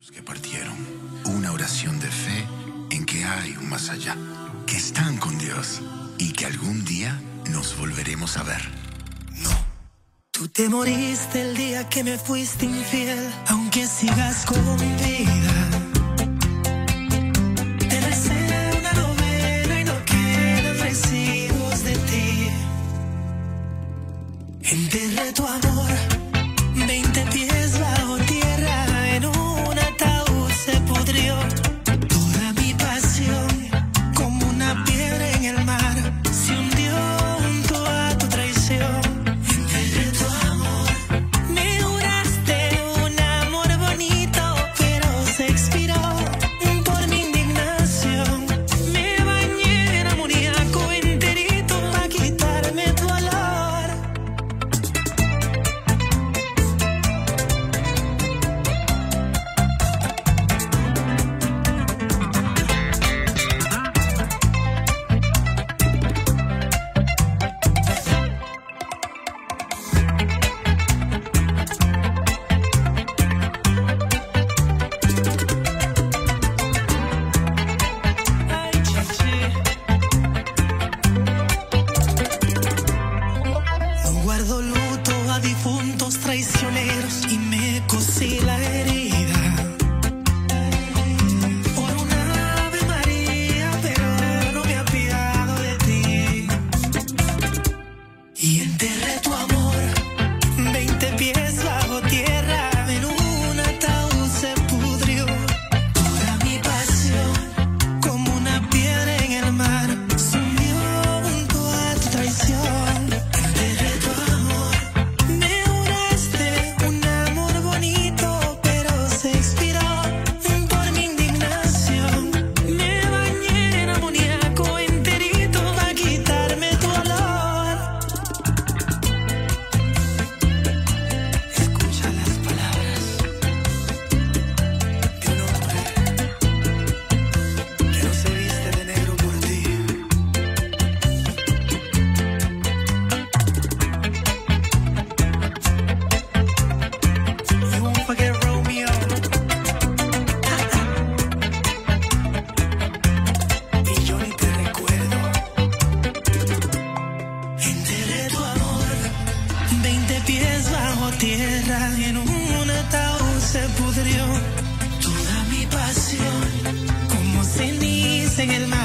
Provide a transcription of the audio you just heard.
Que partieron, una oración de fe en que hay un más allá, que están con Dios y que algún día nos volveremos a ver. No. Tú te moriste el día que me fuiste infiel, aunque sigas con vida. Te recé una novena y no quedan residuos de ti. Enterré tu amor 20 pies bajo tierra, en un ataúd se pudrió toda mi pasión, como una piedra en el mar se hundió junto a tu traición. Enterré tu amor, me juraste un amor bonito, pero se expiró por mi indignación. Me bañé en amoníaco enterito para quitarme tu olor. Guardo luto a difuntos traicioneros y me cosí la herida por una Ave María, pero no me apiado de ti. Y enterré tu amor 20 pies bajo tierra, en un ataúd se pudrió toda mi pasión, como una piedra en el mar se hundió junto a tu traición. Tierra, en un ataúd se pudrió toda mi pasión, como ceniza en el mar.